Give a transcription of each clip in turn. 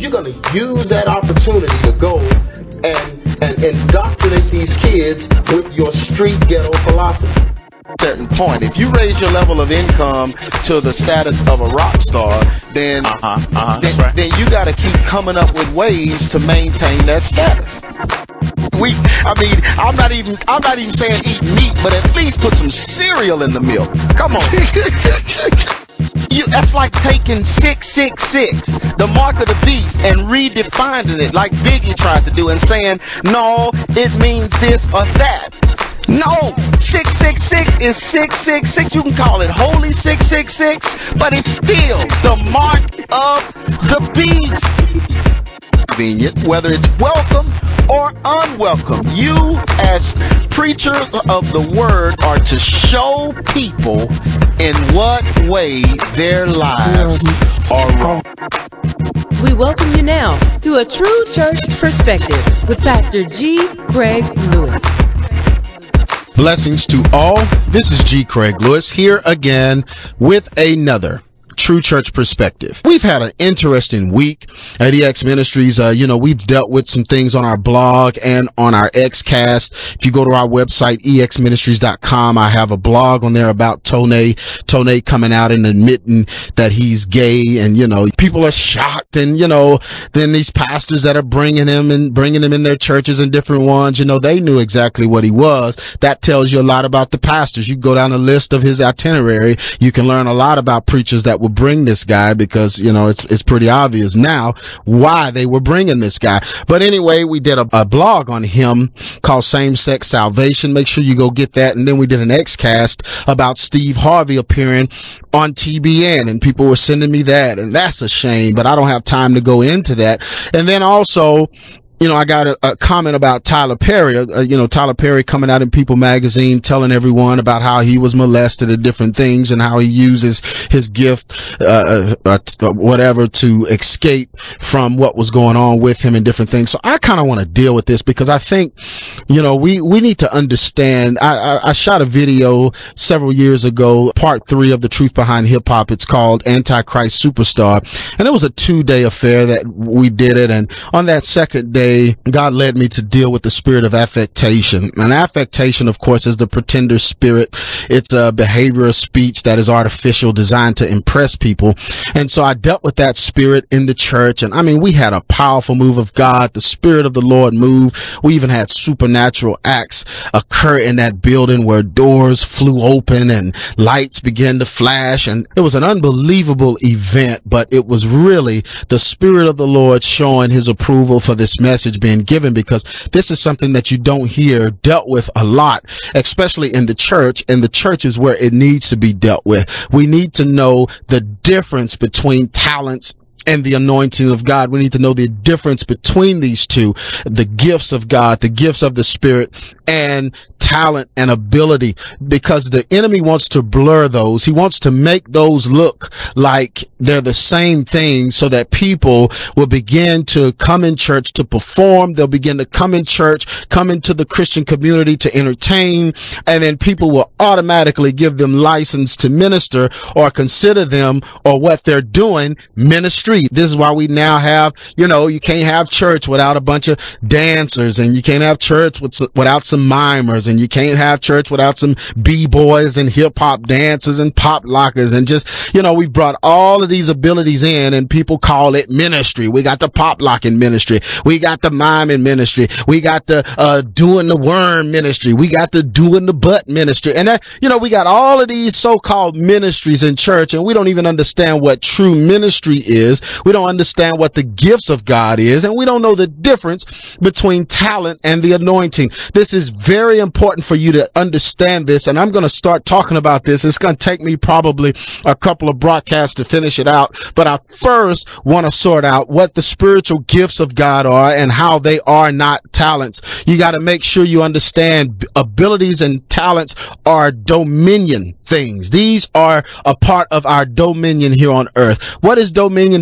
you're going to use that opportunity to go and indoctrinate these kids with your street ghetto philosophy. Certain point, if you raise your level of income to the status of a rock star, then then you got to keep coming up with ways to maintain that status. I'm not even saying eat meat, but at least put some cereal in the milk. Come on. That's like taking 666, the mark of the beast, and redefining it like Biggie tried to do and saying, no, it means this or that. No, 666 is 666. You can call it Holy 666, but it's still the mark of the beast. Convenient, whether it's welcome or unwelcome. You, as preachers of the word, are to show people in what way their lives are wrong. We welcome you now to A True Church Perspective with Pastor G. Craig Lewis. Blessings to all. This is G. Craig Lewis here again with another True Church Perspective. We've had an interesting week at EX Ministries. We've dealt with some things on our blog and on our Xcast. If you go to our website, exministries.com, I have a blog on there about Tone coming out and admitting that he's gay. And, people are shocked. And, then these pastors that are bringing him in their churches and different ones, they knew exactly what he was. That tells you a lot about the pastors. You go down the list of his itinerary. You can learn a lot about preachers that will bring this guy, because it's pretty obvious now why they were bringing this guy. But anyway, we did a blog on him called Same Sex Salvation. Make sure you go get that. And then we did an Xcast about Steve Harvey appearing on TBN, and people were sending me that, and that's a shame, but I don't have time to go into that. And then also, I got a comment about Tyler Perry, Tyler Perry coming out in People magazine telling everyone about how he was molested and different things, and how he uses his gift, whatever, to escape from what was going on with him and different things. So I kind of want to deal with this, because I think, we need to understand. I shot a video several years ago, part 3 of The Truth Behind Hip Hop. It's called Antichrist Superstar. And it was a 2-day affair that we did it. And on that second day, God led me to deal with the spirit of affectation. And affectation, of course, is the pretender spirit. It's a behavior of speech that is artificial, designed to impress people. And so I dealt with that spirit in the church. And we had a powerful move of God. The Spirit of the Lord moved. We even had supernatural acts occur in that building, where doors flew open and lights began to flash. And it was an unbelievable event, but it was really the Spirit of the Lord showing his approval for this message being given, because this is something that you don't hear dealt with a lot, especially in the church, and the church is where it needs to be dealt with. We need to know the difference between talents and the anointing of God. We need to know the difference between these two, the gifts of God, the gifts of the Spirit, and talent and ability, because the enemy wants to blur those. He wants to make those look like they're the same thing, so that people will begin to come in church to perform. They'll begin to come in church, come into the Christian community to entertain, and then people will automatically give them license to minister, or consider them or what they're doing ministry. This is why we now have, you can't have church without a bunch of dancers, and you can't have church without some mimers, and you can't have church without some b-boys and hip-hop dancers and pop lockers, and just, we've brought all of these abilities in, and people call it ministry. We got the pop locking ministry. We got the miming ministry. We got the doing the worm ministry. We got the doing the butt ministry. And that, we got all of these so-called ministries in church, and we don't even understand what true ministry is. We don't understand what the gifts of God is, and we don't know the difference between talent and the anointing. This is very important for you to understand this, and I'm going to start talking about this. It's going to take me probably a couple of broadcasts to finish it out, but I first want to sort out what the spiritual gifts of God are and how they are not talents. You got to make sure you understand abilities and talents are dominion things. These are a part of our dominion here on earth. What is dominion?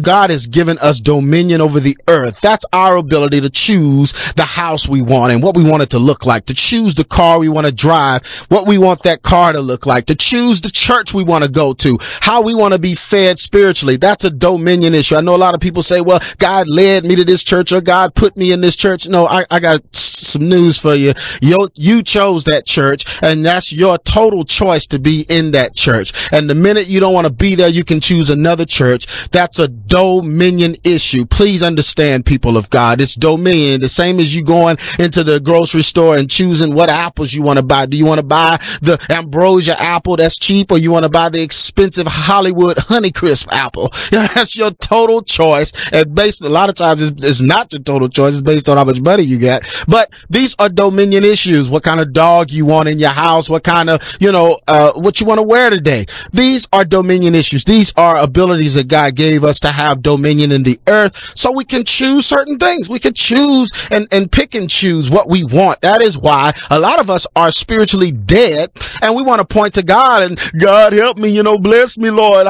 God has given us dominion over the earth. That's our ability to choose the house we want and what we want it to look like, to choose the car we want to drive, what we want that car to look like, to choose the church we want to go to, how we want to be fed spiritually. That's a dominion issue. I know a lot of people say, well, God led me to this church or God put me in this church. No, I got some news for you. You chose that church, and that's your total choice to be in that church. And the minute you don't want to be there, you can choose another church. That's a dominion issue. Please understand, people of God. It's dominion. The same as you going into the grocery store and choosing what apples you want to buy. Do you want to buy the Ambrosia apple that's cheap, or you want to buy the expensive Hollywood Honeycrisp apple? That's your total choice. And based, a lot of times it's not your total choice. It's based on how much money you got. But these are dominion issues. What kind of dog you want in your house? What kind of, what you want to wear today? These are dominion issues. These are abilities that God gave us to have dominion in the earth, so we can choose certain things. We can choose and pick and choose what we want. That is why a lot of us are spiritually dead, and we want to point to God and, God help me, bless me, Lord.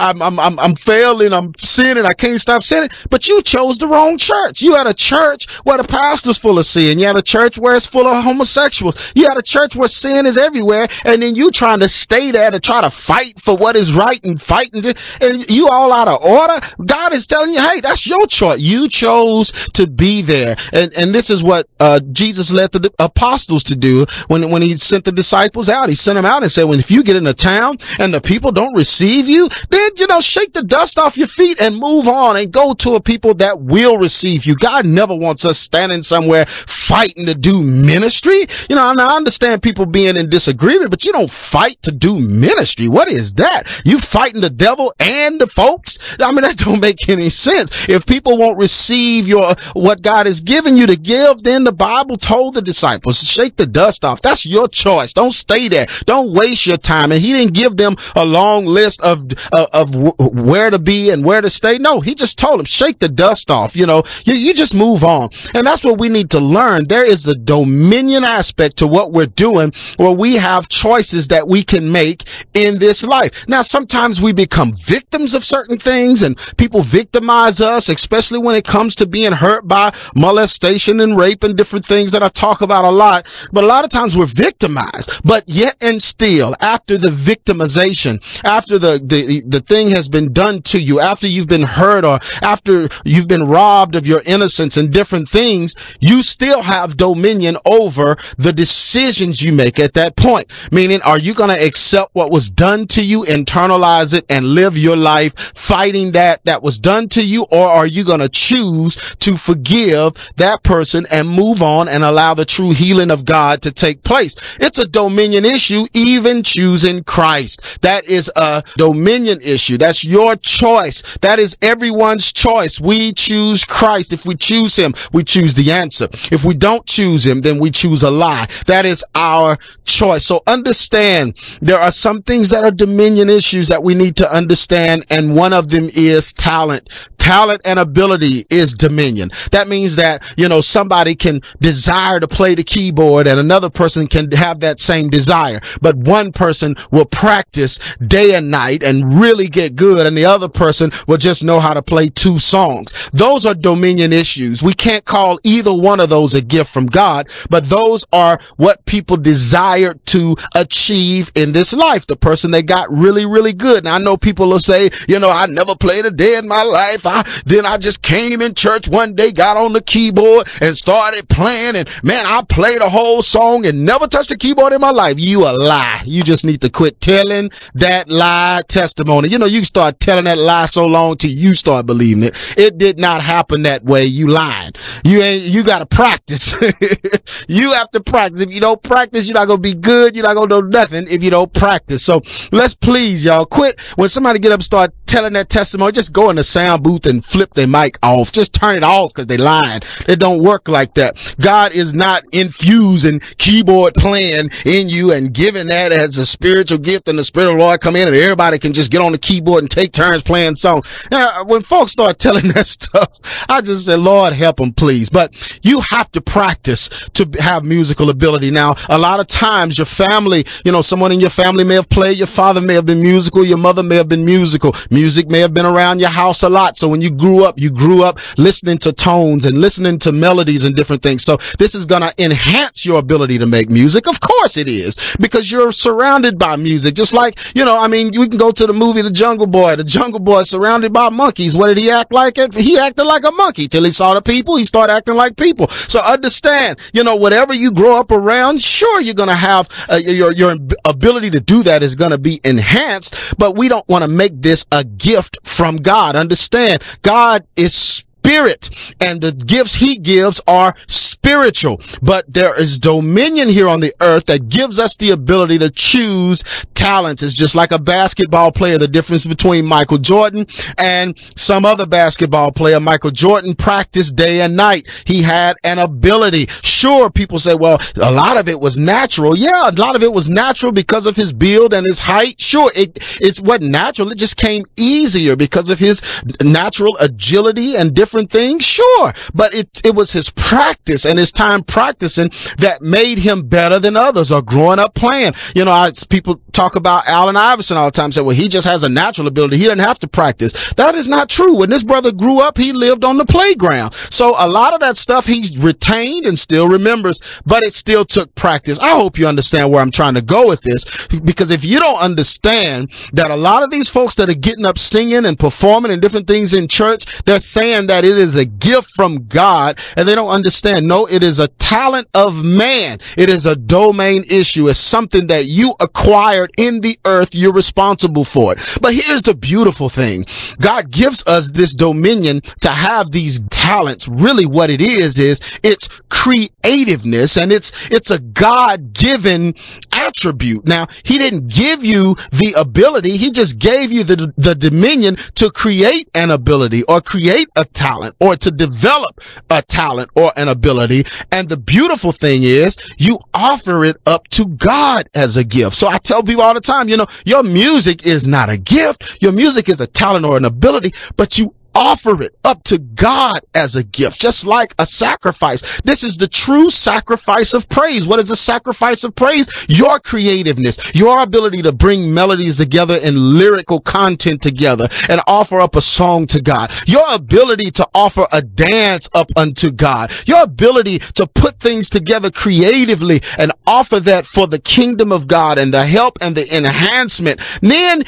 I'm failing. I'm sinning. I can't stop sinning. But you chose the wrong church. You had a church where the pastor's full of sin. You had a church where it's full of homosexuals. You had a church where sin is everywhere, and then you trying to stay there to try to fight for what is right and fighting, and you all out of order. God is telling you, hey, that's your choice. You chose to be there. And this is what Jesus led the apostles to do when he sent the disciples out. He sent them out and said, if you get in a town and the people don't receive you, then, shake the dust off your feet and move on and go to a people that will receive you. God never wants us standing somewhere fighting to do ministry. I understand people being in disagreement, but you don't fight to do ministry. What is that? You fighting the devil and the folks? That don't make any sense. If people won't receive what God has given you to give, then the Bible told the disciples, shake the dust off. That's your choice. Don't stay there. Don't waste your time. And he didn't give them a long list of where to be and where to stay. No, he just told them, shake the dust off. You just move on. And that's what we need to learn. There is a dominion aspect to what we're doing, where we have choices that we can make in this life. Now, sometimes we become victims of certain things, and people victimize us, especially when it comes to being hurt by molestation and rape and different things that I talk about a lot. But a lot of times we're victimized. But yet and still, after the victimization, after the thing has been done to you, after you've been hurt, or after you've been robbed of your innocence and different things, you still have dominion over the decisions you make at that point. Meaning, are you going to accept what was done to you, internalize it, and live your life fighting that was done to you? Or are you going to choose to forgive that person and move on and allow the true healing of God to take place? It's a dominion issue, even choosing Christ. That is a dominion issue. That's your choice. That is everyone's choice. We choose Christ. If we choose him, we choose the answer. If we don't choose him, then we choose a lie. That is our choice. So understand, there are some things that are dominion issues that we need to understand, and one of them is talent. Talent and ability is dominion. That means that, somebody can desire to play the keyboard and another person can have that same desire. But one person will practice day and night and really get good, and the other person will just know how to play 2 songs. Those are dominion issues. We can't call either one of those a gift from God, but those are what people desire to achieve in this life. The person that got really, really good. Now, I know people will say, I never played a day in my life. Then I just came in church one day, got on the keyboard and started playing, and man, I played a whole song and never touched the keyboard in my life. You a lie. You just need to quit telling that lie testimony. You start telling that lie so long till you start believing it. It did not happen that way. You lying. You gotta practice. You have to practice. If you don't practice, you're not gonna be good. You're not gonna know nothing if you don't practice. So let's please, y'all, quit. When somebody get up and start telling that testimony, just go in the sound booth and flip their mic off. Just turn it off, because they lying. It don't work like that. God is not infusing keyboard playing in you and giving that as a spiritual gift, and the Spirit of the Lord come in and everybody can just get on the keyboard and take turns playing songs. Now, when folks start telling that stuff, I just say, Lord, help them, please. But you have to practice to have musical ability. Now, a lot of times your family, someone in your family may have played, your father may have been musical, your mother may have been musical. Music may have been around your house a lot. So when when you grew up listening to tones and listening to melodies and different things. So this is going to enhance your ability to make music. Of course it is, because you're surrounded by music. Just like, you know, I mean, we can go to the movie The Jungle Boy. The Jungle Boy is surrounded by monkeys. What did he act like? He acted like a monkey till he saw the people. He started acting like people. So understand, you know, whatever you grow up around, sure, you're going to have your ability to do that is going to be enhanced, but we don't want to make this a gift from God. Understand, God is spirit, and the gifts he gives are spiritual, but there is dominion here on the earth that gives us the ability to choose talents. It's just like a basketball player. The difference between Michael Jordan and some other basketball player, Michael Jordan practiced day and night. He had an ability. Sure, people say, well, a lot of it was natural. Yeah, a lot of it was natural because of his build and his height. Sure, it wasn't natural. It just came easier because of his natural agility and different things. Sure, but it was his practice and his time practicing that made him better than others, or growing up playing. You know, people talk about Allen Iverson all the time, say, well, he just has a natural ability. He doesn't have to practice. That is not true. When this brother grew up, he lived on the playground. So a lot of that stuff he retained and still remembers, but it still took practice. I hope you understand where I'm trying to go with this, because if you don't understand that a lot of these folks that are getting up singing and performing and different things in church, they're saying that it is a gift from God, and they don't understand. No, it is a talent of man. It is a domain issue. It's something that you acquired in the earth. You're responsible for it. But here's the beautiful thing. God gives us this dominion to have these talents. Really what it is it's creativeness, and it's a God-given attribute. Now, he didn't give you the ability. He just gave you the dominion to create an ability, or create a talent, or to develop a talent or an ability. And the beautiful thing is you offer it up to God as a gift. So I tell people all the time, you know, your music is not a gift. Your music is a talent or an ability, but you offer it up to God as a gift, just like a sacrifice. This is the true sacrifice of praise. What is a sacrifice of praise? Your creativeness, your ability to bring melodies together and lyrical content together and offer up a song to God. Your ability to offer a dance up unto God. Your ability to put things together creatively and offer that for the kingdom of God and the help and the enhancement. Then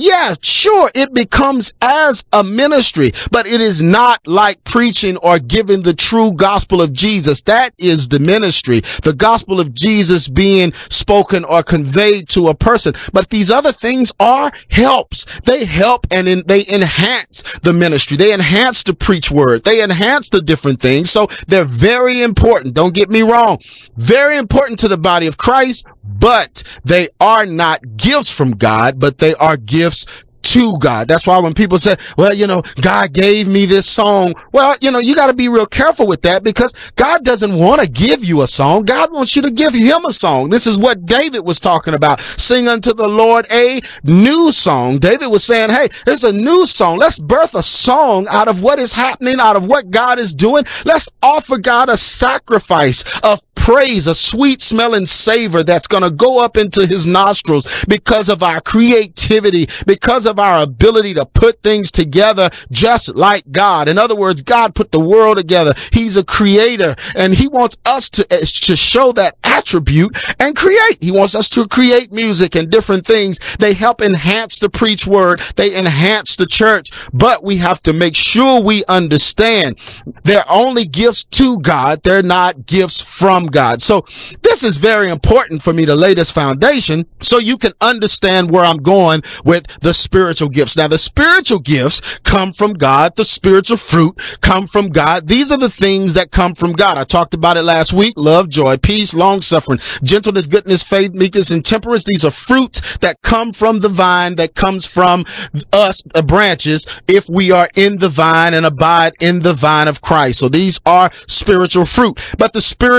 it becomes as a ministry. But it is not like preaching or giving the true gospel of Jesus. That is the ministry. The gospel of Jesus being spoken or conveyed to a person. But these other things are helps. They help and they enhance the ministry. They enhance the preach word. They enhance the different things. So they're very important. Don't get me wrong. Very important to the body of Christ, but they are not gifts from God, but they are gifts to God. That's why when people say, well, you know, God gave me this song. Well, you know, you got to be real careful with that, because God doesn't want to give you a song. God wants you to give him a song. This is what David was talking about. Sing unto the Lord a new song. David was saying, hey, there's a new song. Let's birth a song out of what is happening, out of what God is doing. Let's offer God a sacrifice of praise, a sweet smelling savor that's going to go up into his nostrils because of our creativity, because of our ability to put things together just like God. In other words, God put the world together. He's a creator, and he wants us to show that attribute and create. He wants us to create music and different things. They help enhance the preach word. They enhance the church, but we have to make sure we understand they're only gifts to God. They're not gifts from God. So this is very important for me to lay this foundation so you can understand where I'm going with the spiritual gifts. Now, the spiritual gifts come from God. The spiritual fruit come from God. These are the things that come from God. I talked about it last week. Love, joy, peace, long-suffering, gentleness, goodness, faith, meekness, and temperance. These are fruits that come from the vine, that comes from us, branches, if we are in the vine and abide in the vine of Christ. So these are spiritual fruit. But the spiritual gifts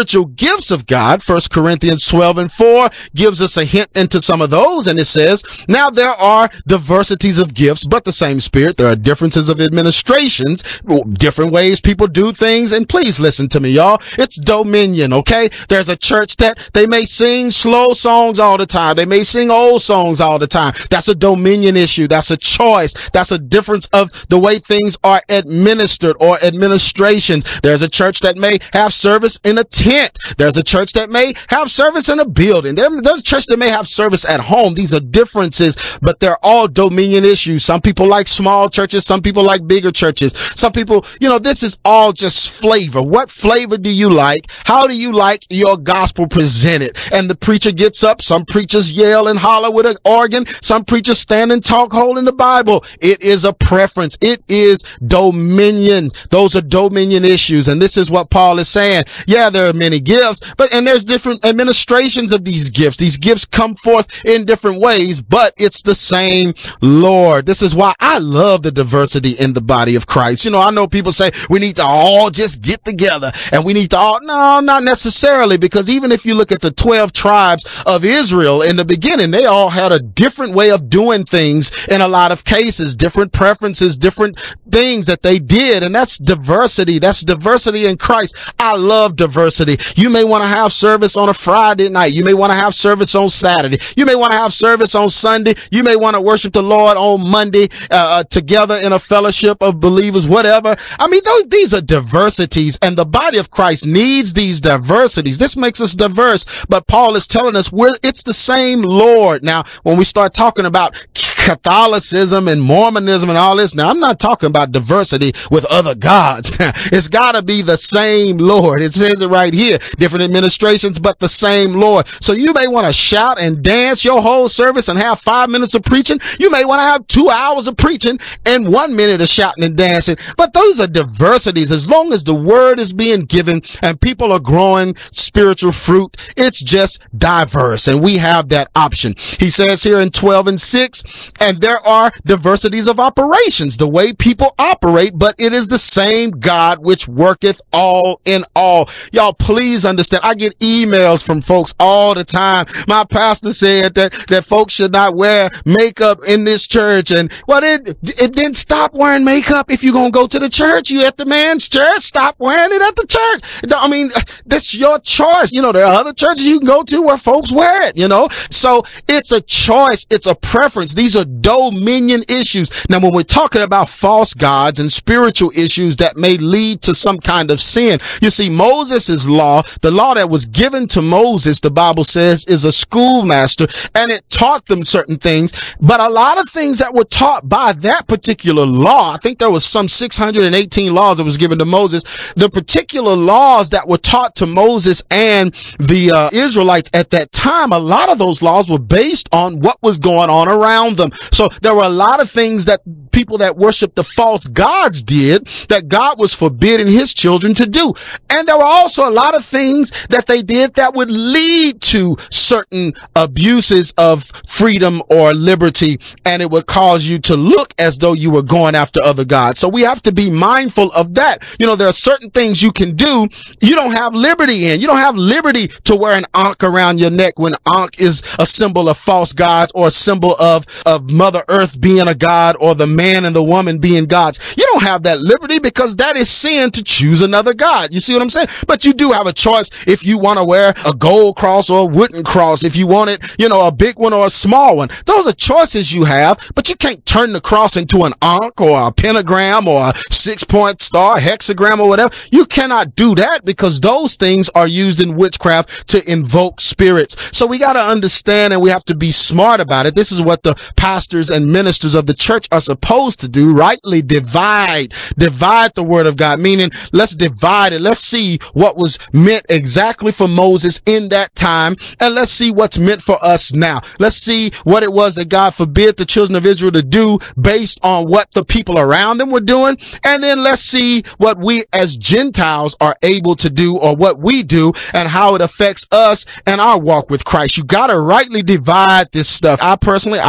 gifts of God. 1 Corinthians 12:4 gives us a hint into some of those. And it says, now there are diversities of gifts, but the same Spirit. There are differences of administrations, different ways people do things. And please listen to me, y'all. It's dominion, okay? There's a church that they may sing slow songs all the time. They may sing old songs all the time. That's a dominion issue. That's a choice. That's a difference of the way things are administered or administrations. There's a church that may have service in a tent. There's a church that may have service in a building. There's a church that may have service at home. These are differences, but they're all dominion issues. Some people like small churches. Some people like bigger churches. Some people, this is all just flavor. What flavor do you like? How do you like your gospel presented? And the preacher gets up. Some preachers yell and holler with an organ. Some preachers stand and talk holding the Bible. It is a preference. It is dominion. Those are dominion issues. And this is what Paul is saying. Yeah, there are many gifts, and there's different administrations of these gifts. These gifts come forth in different ways, but it's the same Lord. This is why I love the diversity in the body of Christ. I know people say we need to all just get together and we need to all, no, not necessarily, because even if you look at the 12 tribes of Israel in the beginning, they all had a different way of doing things in a lot of cases, different preferences, different things that they did. And that's diversity. That's diversity in Christ. I love diversity. You may want to have service on a Friday night. You may want to have service on Saturday. You may want to have service on Sunday. You may want to worship the Lord on Monday, together in a fellowship of believers, whatever. I mean, these are diversities, and the body of Christ needs these diversities. This makes us diverse, but Paul is telling us it's the same Lord. Now, when we start talking about Catholicism and Mormonism and all this, now I'm not talking about diversity with other gods. It's got to be the same Lord. It says it right here. Different administrations, but the same Lord. So you may want to shout and dance your whole service and have 5 minutes of preaching. You may want to have 2 hours of preaching and 1 minute of shouting and dancing. But those are diversities. As long as the word is being given and people are growing spiritual fruit, it's just diverse. And we have that option. He says here in 12:6, and there are diversities of operations, the way people operate, but it is the same God which worketh all in all. Y'all, please understand. I get emails from folks all the time. My pastor said that folks should not wear makeup in this church. And well, it didn't stop wearing makeup. If you're going to go to the church, you at the man's church, stop wearing it at the church. I mean, that's your choice. There are other churches you can go to where folks wear it, So it's a choice. It's a preference. These are dominion issues. Now, when we're talking about false gods and spiritual issues that may lead to some kind of sin, you see, Moses' law, the law that was given to Moses, the Bible says, is a schoolmaster, and it taught them certain things. But a lot of things that were taught by that particular law, I think there was some 618 laws that was given to Moses. The particular laws that were taught to Moses and the Israelites at that time, a lot of those laws were based on what was going on around them. So there were a lot of things that people that worship the false gods did that God was forbidding his children to do. And there were also a lot of things that they did that would lead to certain abuses of freedom or liberty, and it would cause you to look as though you were going after other gods. So we have to be mindful of that. There are certain things you can do you don't have liberty in. You don't have liberty to wear an ankh around your neck when ankh is a symbol of false gods or a symbol of Mother Earth being a god or the man and the woman being gods. You don't have that liberty because that is sin to choose another god. You see what I'm saying? But you do have a choice if you want to wear a gold cross or a wooden cross, if you want it, a big one or a small one. Those are choices you have, but you can't turn the cross into an ankh or a pentagram or a 6-point star, hexagram or whatever. You cannot do that because those things are used in witchcraft to invoke spirits. So we got to understand, and we have to be smart about it. This is what the pastors and ministers of the church are supposed to do, rightly divide the word of God, meaning let's divide it. Let's see what was meant exactly for Moses in that time, and let's see what's meant for us now. Let's see what it was that God forbid the children of Israel to do based on what the people around them were doing, and then let's see what we as Gentiles are able to do, or what we do, and how it affects us and our walk with Christ. You got to rightly divide this stuff. I personally, I don't eat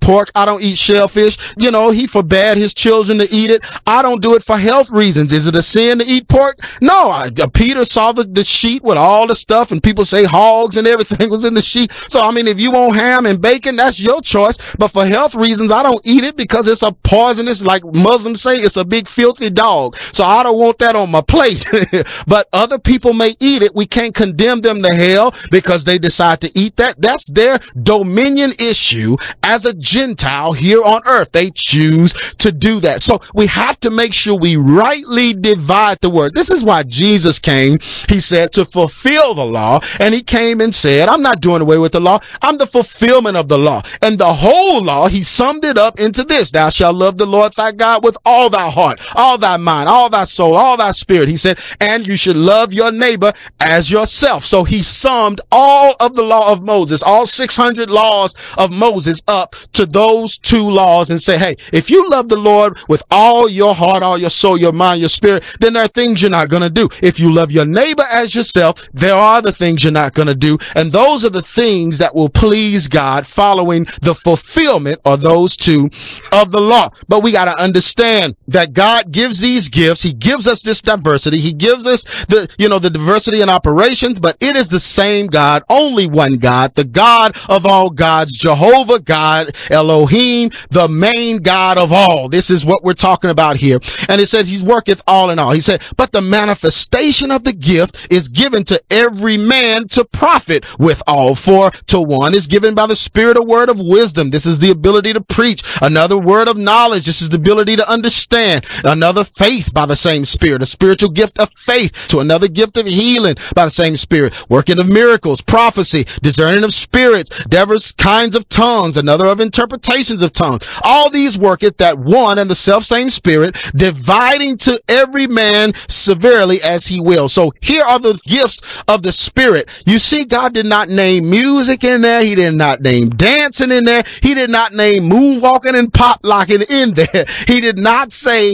pork. I don't eat shellfish. You know, he forbade his children to eat it. I don't do it for health reasons. Is it a sin to eat pork? No. Peter saw the sheet with all the stuff, and people say hogs and everything was in the sheet. So, I mean, if you want ham and bacon, that's your choice. But for health reasons, I don't eat it because it's a poisonous, like Muslims say, it's a big filthy dog. So I don't want that on my plate. But other people may eat it. We can't condemn them to hell because they decide to eat that. That's their dominion issue as a Gentile here on earth. They choose to do that. So we have to make sure we rightly divide the word. This is why Jesus came. He said to fulfill the law, and he came and said, I'm not doing away with the law. I'm the fulfillment of the law. And the whole law, he summed it up into this: thou shalt love the Lord thy God with all thy heart, all thy mind, all thy soul, all thy spirit. He said, and you should love your neighbor as yourself. So he summed all of the law of Moses, all 600 laws of Moses, up to those two laws and say, hey, if you love the Lord with all your heart, all your soul, your mind, your spirit, then there are things you're not going to do. If you love your neighbor as yourself, there are the things you're not going to do. And those are the things that will please God, following the fulfillment of those two of the law. But we got to understand that God gives these gifts. He gives us this diversity. He gives us the diversity in operations, but it is the same God, only one God, the God of all gods, Jehovah God, Elohim, the main God of all. This is what we're talking about here. And it says he worketh all in all. He said, but the manifestation of the gift is given to every man to profit with all. For to one is given by the Spirit a word of wisdom. This is the ability to preach. Another word of knowledge. This is the ability to understand. Another faith by the same Spirit. A spiritual gift of faith. To another gift of healing by the same Spirit. Working of miracles, prophecy, discerning of spirits, diverse kinds of tongues, another of interpretations of tongues. All these worketh that one and the self same Spirit, dividing to every man severely as he will. So here are the gifts of the Spirit. You see, God did not name music in there. He did not name dancing in there. He did not name moonwalking and pop locking in there. He did not say,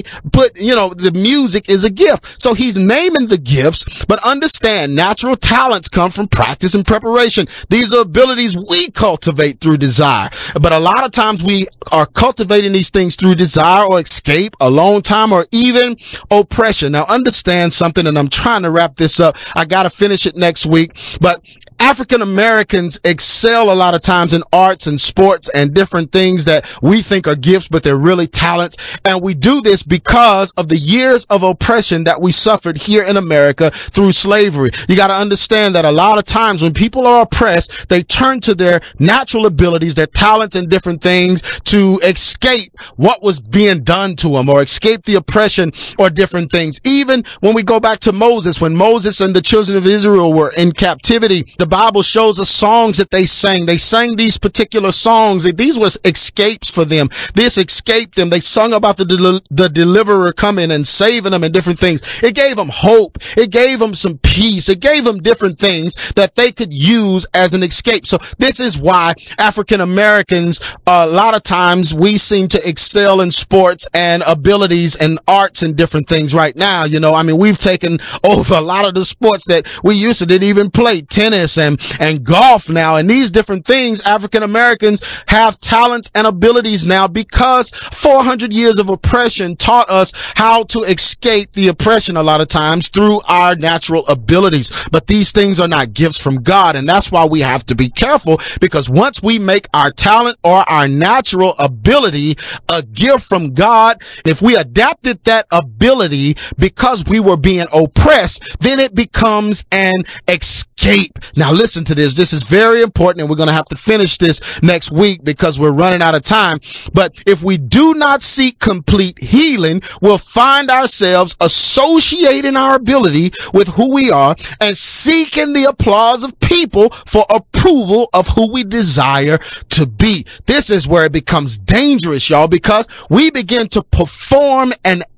the music is a gift. So he's naming the gifts, but understand natural talents come from practice and preparation. These are abilities we cultivate through desire. But a lot of times we are cultivating these things through desire or escape, alone time, or even oppression. Now understand something, and I'm trying to wrap this up. I got to finish it next week, but African Americans excel a lot of times in arts and sports and different things that we think are gifts, but they're really talents. And we do this because of the years of oppression that we suffered here in America through slavery. You got to understand that a lot of times when people are oppressed, they turn to their natural abilities, their talents and different things to escape what was being done to them or escape the oppression or different things. Even when we go back to Moses, when Moses and the children of Israel were in captivity, the Bible shows us songs that they sang. They sang these particular songs. These were escapes for them. This escaped them. They sung about the deliverer coming and saving them and different things. It gave them hope. It gave them some peace. It gave them different things that they could use as an escape. So this is why African Americans, a lot of times we seem to excel in sports and abilities and arts and different things right now. We've taken over a lot of the sports that we used to didn't even play, tennis and golf now, and these different things. African Americans have talents and abilities now because 400 years of oppression taught us how to escape the oppression a lot of times through our natural abilities. But these things are not gifts from God, and that's why we have to be careful, because once we make our talent or our natural ability a gift from God, if we adapted that ability because we were being oppressed, then it becomes an escape. Now listen to this. This is very important, and we're going to have to finish this next week because we're running out of time. But if we do not seek complete healing, we'll find ourselves associating our ability with who we are and seeking the applause of people for approval of who we desire to be. This is where it becomes dangerous, y'all, because we begin to perform and act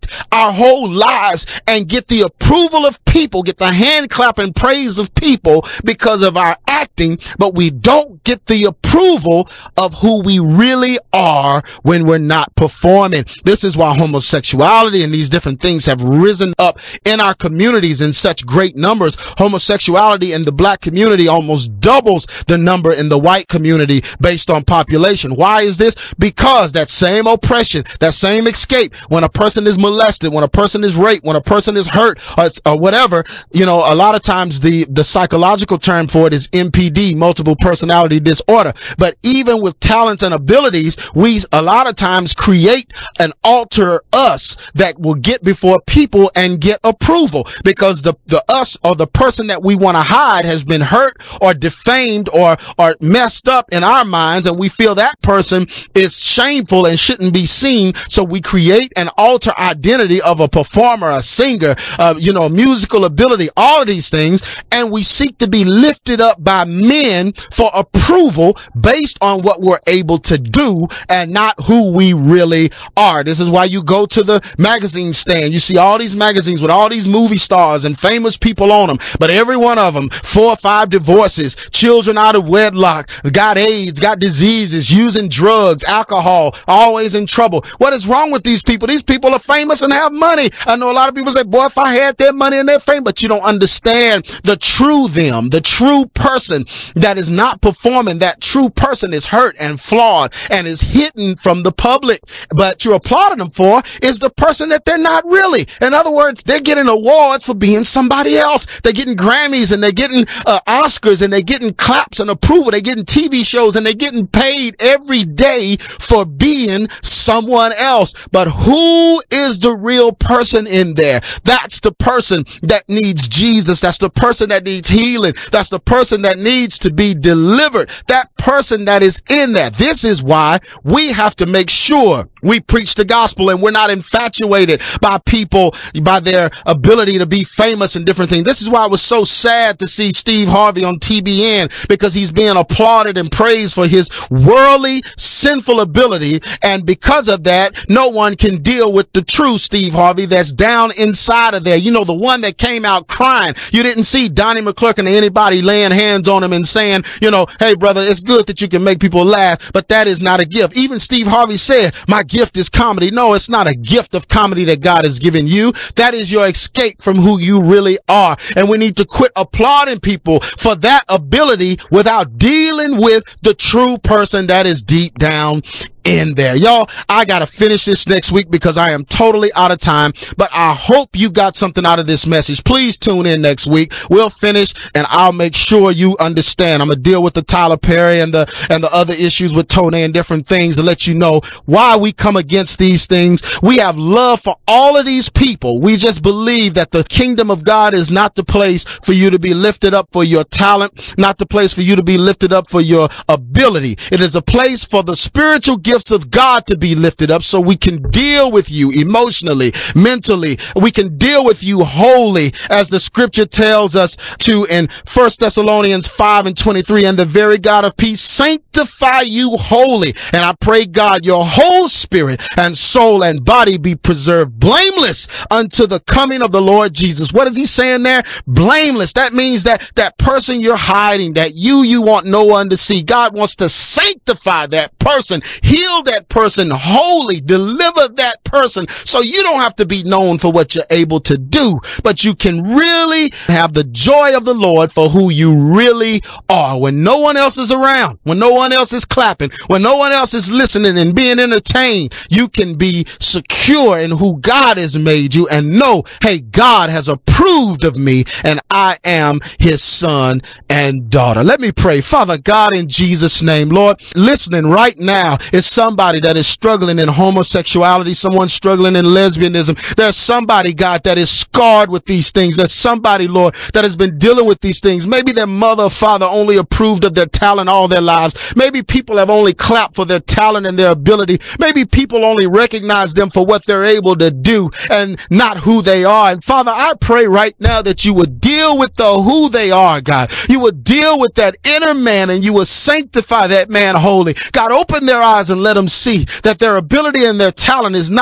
act our whole lives and get the approval of people, get the hand clap and praise of people because of our acting, but we don't get the approval of who we really are when we're not performing. This is why homosexuality and these different things have risen up in our communities in such great numbers. Homosexuality in the black community almost doubles the number in the white community based on population. Why is this? Because that same oppression, that same escape, when a person is molested, when a person is raped, when a person is hurt or whatever, a lot of times the psychological term for it is MPD, multiple personality disorder. But even with talents and abilities, we a lot of times create an alter us that will get before people and get approval because the us or the person that we want to hide has been hurt or defamed or messed up in our minds, and we feel that person is shameful and shouldn't be seen. So we create an alter identity of a performer, a singer, musical ability, all of these things, and we seek to be lifted up by men for approval based on what we're able to do and not who we really are. This is why you go to the magazine stand. You see all these magazines with all these movie stars and famous people on them, but every one of them, 4 or 5 divorces, children out of wedlock, got AIDS, got diseases, using drugs, alcohol, always in trouble. What is wrong with these people? These people are famous and have money. I know a lot of people say, boy, if I had their money and their fame, but you don't understand the true them, the true person that is not performing. That true person is hurt and flawed and is hidden from the public, but you're applauding them for is the person that they're not really. In other words, they're getting awards for being somebody else. They're getting Grammys and they're getting Oscars and they're getting claps and approval. They're getting TV shows and they're getting paid every day for being someone else. But who is the real person in there? That's the person that needs Jesus. That's the person that needs healing. That's the person that needs to be delivered. That person that is in there. This is why we have to make sure we preach the gospel and we're not infatuated by people, by their ability to be famous and different things. This is why it was so sad to see Steve Harvey on TBN, because he's being applauded and praised for his worldly, sinful ability. And because of that, no one can deal with the true Steve Harvey that's down inside of there. The one that came out crying. You didn't see Donnie McClurkin or anybody laying hands on him and saying, hey, brother, it's good that you can make people laugh, but that is not a gift. Even Steve Harvey said, my gift is comedy. No, it's not a gift of comedy that God has given you. That is your escape from who you really are. And we need to quit applauding people for that ability without dealing with the true person that is deep down in there. Y'all, I gotta finish this next week because I am totally out of time, but I hope you got something out of this message. Please tune in next week. We'll finish and I'll make sure you understand. I'm gonna deal with the Tyler Perry and the other issues with Tony and different things to let you know why we come against these things. We have love for all of these people. We just believe that the kingdom of God is not the place for you to be lifted up for your talent, not the place for you to be lifted up for your ability. It is a place for the spiritual gifts of God to be lifted up so we can deal with you emotionally, mentally. We can deal with you wholly, as the scripture tells us to in 1 Thessalonians 5:23, and the very God of peace sanctify you wholly. And I pray, God, your whole spirit and soul and body be preserved blameless unto the coming of the Lord Jesus. What is he saying there? Blameless. That means that person you're hiding, that you want no one to see. God wants to sanctify that person, heal that person wholly, deliver that person so you don't have to be known for what you're able to do, but you can really have the joy of the Lord for who you really are. When no one else is around, when no one else is clapping, when no one else is listening and being entertained, you can be secure in who God has made you and know, hey, God has approved of me and I am his son and daughter. Let me pray. Father God, in Jesus' name, Lord, listening right now is somebody that is struggling in homosexuality, someone struggling in lesbianism. There's somebody, God, that is scarred with these things. There's somebody, Lord, that has been dealing with these things. Maybe their mother or father only approved of their talent all their lives. Maybe people have only clapped for their talent and their ability. Maybe people only recognize them for what they're able to do and not who they are. And Father, I pray right now that you would deal with the who they are, God. You would deal with that inner man and you would sanctify that man holy. God, open their eyes and let them see that their ability and their talent is not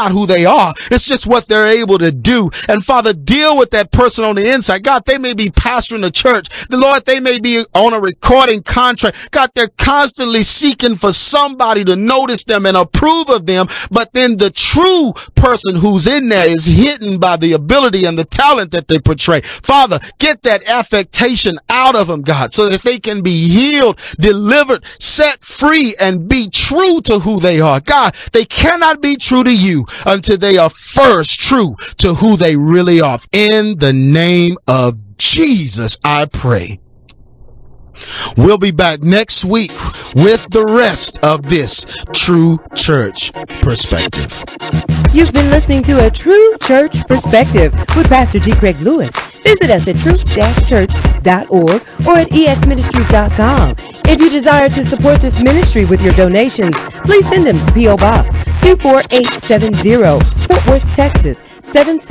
not who they are. It's just what they're able to do. And Father, deal with that person on the inside. God, they may be pastoring the church. The Lord, they may be on a recording contract. God, they're constantly seeking for somebody to notice them and approve of them. But then the true person who's in there is hidden by the ability and the talent that they portray. Father, get that affectation out of them, God, so that they can be healed, delivered, set free, and be true to who they are. God, they cannot be true to you until they are first true to who they really are. In the name of Jesus, I pray. We'll be back next week with the rest of this True Church Perspective. You've been listening to A True Church Perspective with Pastor G. Craig Lewis. Visit us at truth-church.org or at exministries.com. If you desire to support this ministry with your donations, please send them to P.O. Box 24870, Fort Worth, Texas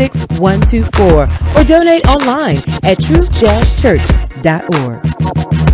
76124, or donate online at truth-church.org.